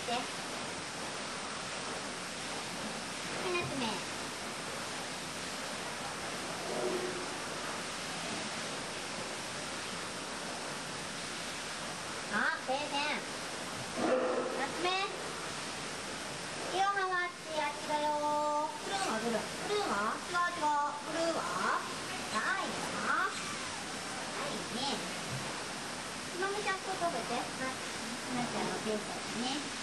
て。はい、夏目。あ、停電。夏目。色はあっち、あっちだよ。ブルーはブルー。ブルーは違う違う。ブルーはないな。はいね。つまみちゃんと食べて。はい。なっちゃんのペースだね。